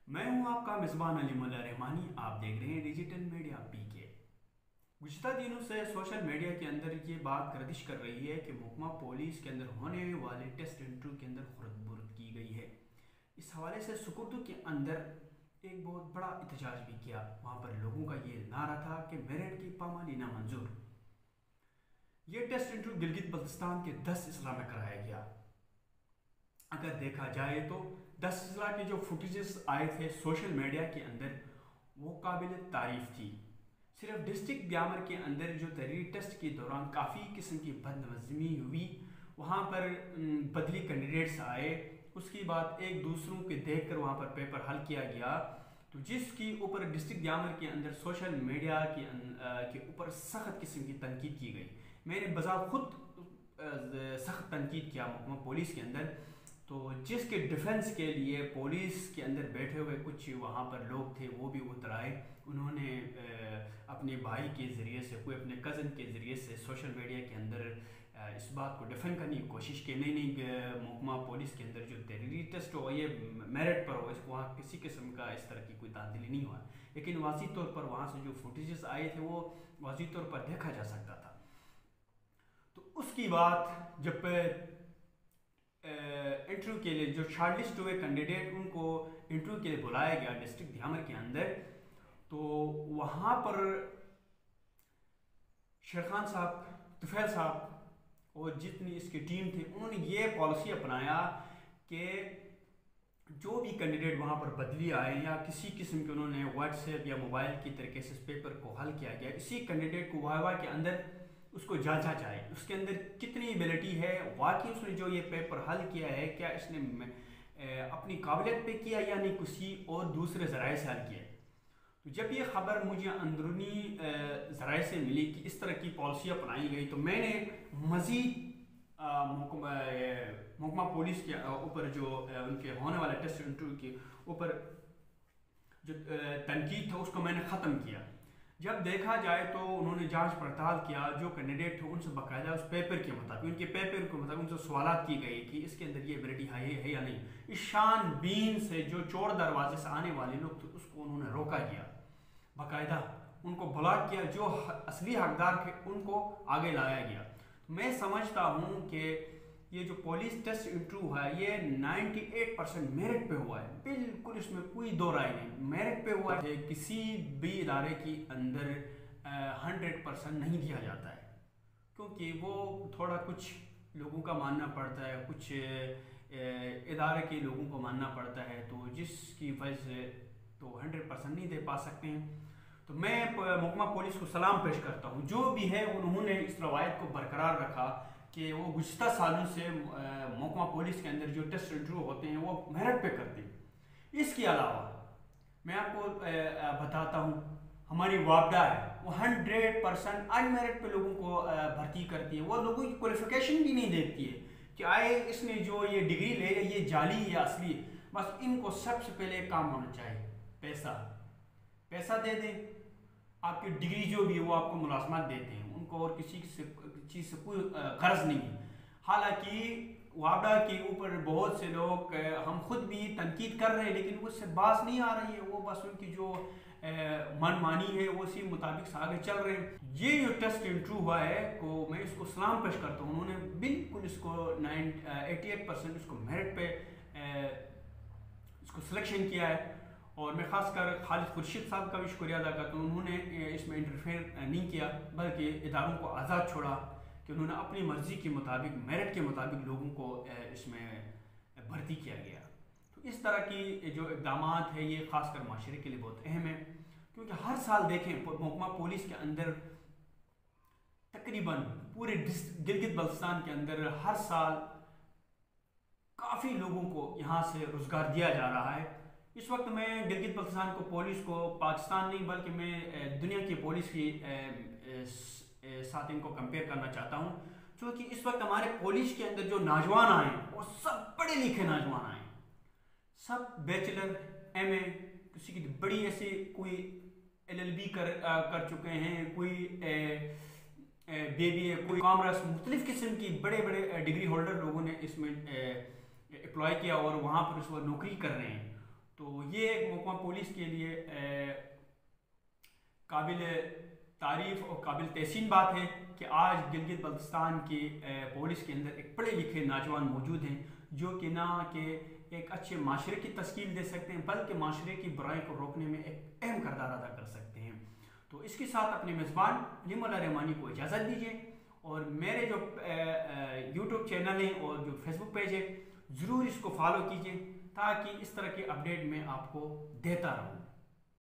मैं हूं आपका मेज़बान अली मुल्ला रहमानी। आप देख रहे हैं डिजिटल मीडिया पीके। गुज़िश्ता दिनों से सोशल मीडिया के अंदर ये बात गर्दिश कर रही है कि महकमा पुलिस के अंदर होने वाले टेस्ट इंटरव्यू के अंदर खुर्द बुर्द की गई है। इस हवाले से सुकुर्दू के अंदर एक बहुत बड़ा एहतजाज भी किया। वहाँ पर लोगों का ये नारा था कि मेरिट की पामाली नामंजूर। ये टेस्ट इंटरव्यू गिलगित बल्तिस्तान के 10 अजला में कराया गया। अगर देखा जाए तो 10 अजला के जो फुटेजेस आए थे सोशल मीडिया के अंदर, वो काबिल तारीफ थी। सिर्फ डिस्ट्रिक्ट ब्यामर के अंदर जो तहरीरी टेस्ट के दौरान काफ़ी किस्म की बदनज़मी हुई, वहाँ पर बदली कैंडिडेट्स आए, उसके बाद एक दूसरों के देख कर वहाँ पर पेपर हल किया गया। तो जिसके ऊपर डिस्ट्रिक्ट ब्यामर के अंदर सोशल मीडिया के ऊपर सख्त किस्म की तनकीद की गई। मैंने बजा खुद सख्त तनकीद किया महकमा पुलिस के अंदर। तो जिसके डिफेंस के लिए पुलिस के अंदर बैठे हुए कुछ वहाँ पर लोग थे, वो भी उतर आए। उन्होंने अपने भाई के ज़रिए से, कोई अपने कज़न के ज़रिए से सोशल मीडिया के अंदर इस बात को डिफेंड करने की कोशिश की। नहीं महकमा पुलिस के अंदर जो तहरीरी टेस्ट हो ये मेरिट पर हो, इसको वहाँ किसी किस्म का इस तरह की कोई तांदली नहीं हुआ। लेकिन वाज़ी तौर पर वहाँ से जो फुटेजेस आए थे वो वाज़ी तौर पर देखा जा सकता था। तो उसकी बात जब इंटरव्यू के लिए जो शॉर्टलिस्ट हुए कैंडिडेट, उनको इंटरव्यू के लिए बुलाया गया डिस्ट्रिक्ट ध्यामर के अंदर, तो वहाँ पर शेर खान साहब, तुफैल साहब और जितनी इसकी टीम थी, उन्होंने ये पॉलिसी अपनाया कि जो भी कैंडिडेट वहाँ पर बदली आए या किसी किस्म के उन्होंने व्हाट्सएप या मोबाइल की तरीके से इस पेपर को हल किया गया, इसी कैंडिडेट को वाह के अंदर उसको जांचा जाए, उसके अंदर कितनी एबिलिटी है, वाकई उसने जो ये पेपर हल किया है क्या इसने अपनी काबिलियत पे किया या नहीं किसी और दूसरे ज़राए से हल किया। तो जब ये ख़बर मुझे अंदरूनी ज़राए से मिली कि इस तरह की पॉलिसी अपनाई गई, तो मैंने मज़ीद महकमा पुलिस के ऊपर जो उनके होने वाले टेस्ट इंटरव्यू के ऊपर जो तनकीद था उसको मैंने ख़त्म किया। जब देखा जाए तो उन्होंने जांच पड़ताल किया, जो कैंडिडेट थे उनसे बाकायदा उस पेपर के मुताबिक, उनके पेपर के मुताबिक उनसे सवालात की गई कि इसके अंदर ये एबिलिटी है या नहीं। इस शान बीन से जो चोर दरवाजे से आने वाले लोग थे उसको उन्होंने रोका गया, बाकायदा उनको ब्लॉक किया, जो असली हकदार थे उनको आगे लाया गया। तो मैं समझता हूँ कि ये जो पुलिस टेस्ट इंटरव्यू है ये 98% मेरिट पे हुआ है, बिल्कुल इसमें कोई दो राय नहीं, मेरिट पे हुआ है। किसी भी इदारे के अंदर 100% नहीं दिया जाता है, क्योंकि वो थोड़ा कुछ लोगों का मानना पड़ता है, कुछ इदारे के लोगों को मानना पड़ता है, तो जिसकी वजह से तो 100% नहीं दे पा सकते हैं। तो मैं महकमा पुलिस को सलाम पेश करता हूँ, जो भी है उन्होंने इस रवायत को बरकरार रखा कि वो गुज़िश्ता सालों से महकमा पुलिस के अंदर जो टेस्ट इंटरव्यू होते हैं वो मेरिट पे करते हैं। इसके अलावा मैं आपको बताता हूँ, हमारी वापडा है वो 100% अनमेरिट पे लोगों को भर्ती करती है। वो लोगों की क्वालिफिकेशन भी नहीं देखती है कि आए इसने जो ये डिग्री ले ये जाली या असली। बस इनको सबसे पहले काम होना चाहिए पैसा। पैसा दे दें, आपकी डिग्री जो भी है वो आपको मुलाजमत देते हैं, उनको और किसी चीज़ से कोई गर्ज नहीं है। हालांकि वापडा के ऊपर बहुत से लोग, हम खुद भी तनकीद कर रहे हैं, लेकिन उससे बात नहीं आ रही है। वो बस उनकी जो मनमानी है वो उसी मुताबिक से आगे चल रहे हैं। ये जो टेस्ट इंटरव्यू हुआ है को मैं इसको सलाम पेश करता हूँ, उन्होंने बिल्कुल इसको 88% इसको मेरिट पे इसको सिलेक्शन किया है। और मैं खासकर खालिद खुर्शीद साहब का भी शुक्रिया अदा करता हूँ, उन्होंने इसमें इंटरफेयर नहीं किया, बल्कि इदारों को आज़ाद छोड़ा कि उन्होंने अपनी मर्ज़ी के मुताबिक, मेरिट के मुताबिक लोगों को इसमें भर्ती किया गया। तो इस तरह की जो इक़दाम है ये ख़ासकर माशरे के लिए बहुत अहम है, क्योंकि हर साल देखें महकमा पुलिस के अंदर तकरीबन पूरे गिलगित बल्तिस्तान के अंदर हर साल काफ़ी लोगों को यहाँ से रोज़गार दिया जा रहा है। इस वक्त मैं गिलगित बल्तिस्तान को, पुलिस को, पाकिस्तान नहीं बल्कि मैं दुनिया की पुलिस की साथ इनको कंपेयर करना चाहता हूँ, क्योंकि इस वक्त हमारे पुलिस के अंदर जो नौजवान आए वो सब पढ़े लिखे नौजवान आए, सब बैचलर, एमए, किसी की बड़ी ऐसे कोई एलएलबी कर चुके हैं, कोई बीबीए, कोई कॉमर्स, मुख्तलिफ किस्म की बड़े बड़े डिग्री होल्डर लोगों ने इसमें एप्लॉय किया और वहाँ पर उस वक्त नौकरी कर रहे हैं। तो ये एक मौका पुलिस के लिए काबिल तारीफ़ और काबिल तहसीन बात है कि आज गिलगित बल्तिस्तान की पुलिस के अंदर एक पढ़े लिखे नौजवान मौजूद हैं जो कि ना कि एक अच्छे माशरे की तश्कील दे सकते हैं, बल्कि माशरे की बुराई को रोकने में एक अहम किरदार अदा कर सकते हैं। तो इसके साथ अपने मेज़बान अलीमुल्लाह रहमानी को इजाज़त दीजिए, और मेरे जो यूट्यूब चैनल है और जो फेसबुक पेज है ज़रूर इसको फॉलो कीजिए ताकि इस तरह के अपडेट मैं आपको देता रहूँ।